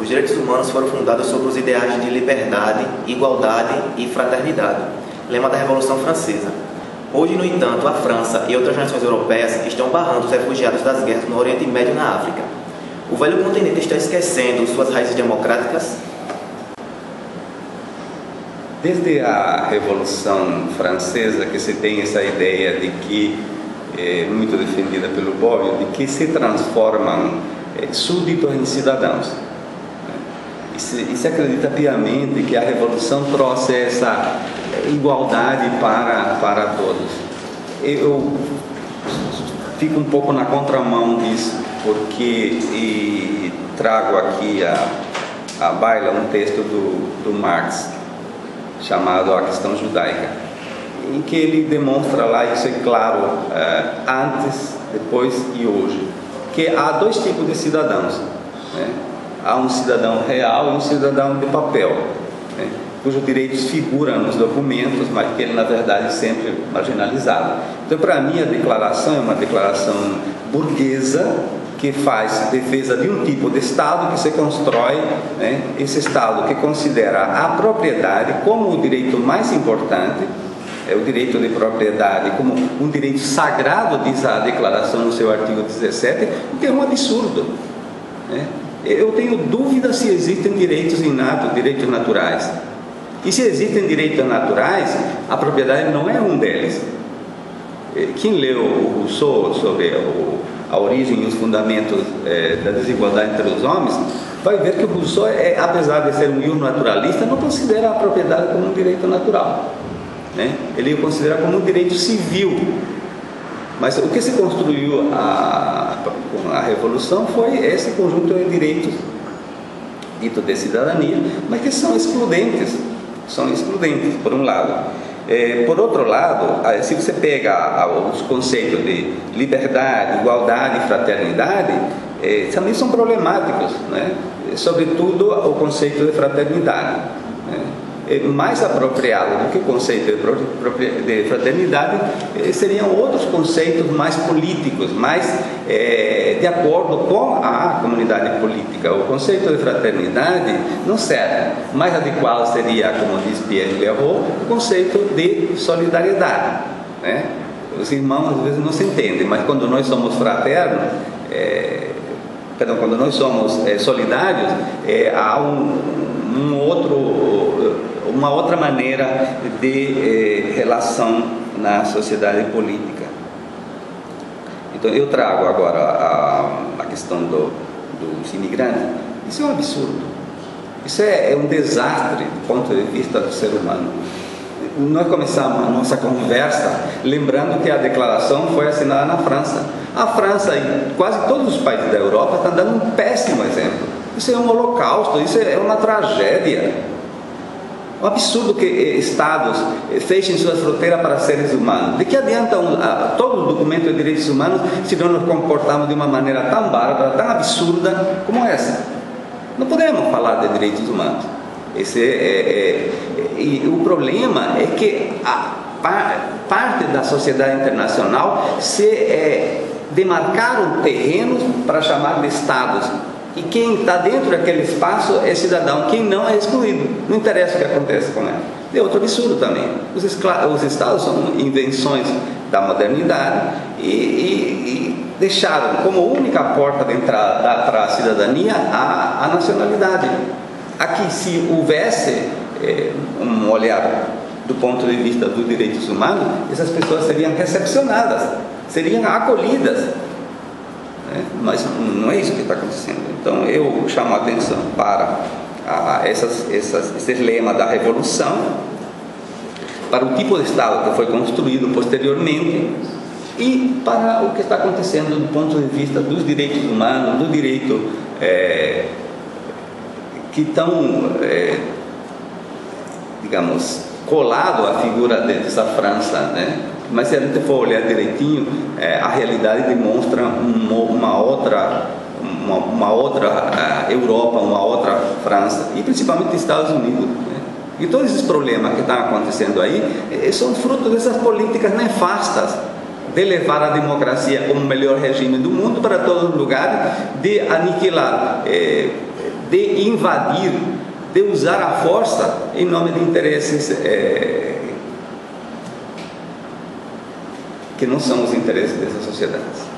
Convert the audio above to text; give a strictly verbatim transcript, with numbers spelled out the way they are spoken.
Os direitos humanos foram fundados sobre os ideais de liberdade, igualdade e fraternidade, lema da Revolução Francesa. Hoje, no entanto, a França e outras nações europeias estão barrando os refugiados das guerras no Oriente Médio e na África. O velho continente está esquecendo suas raízes democráticas? Desde a Revolução Francesa que se tem essa ideia de que, é, muito defendida pelo Bobbio, de que se transformam é, súditos em cidadãos. E se, e se acredita piamente que a Revolução trouxe essa igualdade para, para todos. Eu fico um pouco na contramão disso, porque e trago aqui a, a baila um texto do, do Marx, chamado A Questão Judaica, em que ele demonstra lá, isso é claro, é, antes, depois e hoje, que há dois tipos de cidadãos, né? Há um cidadão real e um cidadão de papel, né? Cujos direitos figuram nos documentos, mas que ele, na verdade, é sempre marginalizado. Então, para mim, a declaração é uma declaração burguesa, que faz defesa de um tipo de Estado que se constrói, né, esse Estado que considera a propriedade como o direito mais importante, é o direito de propriedade como um direito sagrado, diz a Declaração no seu artigo dezessete, o que é um absurdo, né? Eu tenho dúvida se existem direitos inatos, direitos naturais. E se existem direitos naturais, a propriedade não é um deles. Quem leu o Rousseau sobre o a origem e os fundamentos é, da desigualdade entre os homens, vai ver que o Rousseau, é, apesar de ser um naturalista, não considera a propriedade como um direito natural, né? Ele o considera como um direito civil. Mas o que se construiu a, com a Revolução foi esse conjunto de direitos dito de cidadania, mas que são excludentes, são excludentes, por um lado. É, por outro lado, se você pega os conceitos de liberdade, igualdade e fraternidade, é, também são problemáticos, né? Sobretudo o conceito de fraternidade, né? É mais apropriado do que o conceito de fraternidade seriam outros conceitos mais políticos, mais é, de acordo com a comunidade política. O conceito de fraternidade não serve. Mais adequado seria, como diz Pierre Leroux, o conceito de solidariedade, né? Os irmãos às vezes não se entendem, mas quando nós somos fraternos, é, perdão, quando nós somos é, solidários, é, há um, um outro, uma outra maneira de é, relação na sociedade política. Então eu trago agora a, a questão do, dos imigrantes. Isso é um absurdo. Isso é, é um desastre do ponto de vista do ser humano. Nós começamos a nossa conversa lembrando que a declaração foi assinada na França. A França e quase todos os países da Europa estão dando um péssimo exemplo. Isso é um holocausto, isso é uma tragédia. É um absurdo que estados fechem suas fronteiras para seres humanos. De que adianta um, a, todo o documento de direitos humanos se nós nos comportarmos de uma maneira tão bárbara, tão absurda como essa? Não podemos falar de direitos humanos. Esse é, é, é, e o problema é que a par, parte da sociedade internacional se é, demarcaram terrenos para chamar de estados. E quem está dentro daquele espaço é cidadão, quem não é excluído. Não interessa o que acontece com ela. É outro absurdo também. Os, os estados são invenções da modernidade e, e, e deixaram como única porta de entrada para a cidadania a, a nacionalidade. Aqui, se houvesse é, um olhar do ponto de vista dos direitos humanos, essas pessoas seriam recepcionadas, seriam acolhidas, né? Mas não é isso que está acontecendo. Então eu chamo a atenção para a, essas, essas, esses lemas da Revolução, para o tipo de Estado que foi construído posteriormente e para o que está acontecendo do ponto de vista dos direitos humanos, do direito é, que estão, é, digamos, colado à figura dessa França, né? Mas se a gente for olhar direitinho, é, a realidade demonstra uma, uma outra, uma, uma outra uh, Europa, uma outra França, e principalmente Estados Unidos, né? E todos esses problemas que estão acontecendo aí é, são fruto dessas políticas nefastas de levar a democracia como o melhor regime do mundo para todos os lugares, de aniquilar, é, de invadir, de usar a força em nome de interesses é, que não são os interesses dessas sociedades.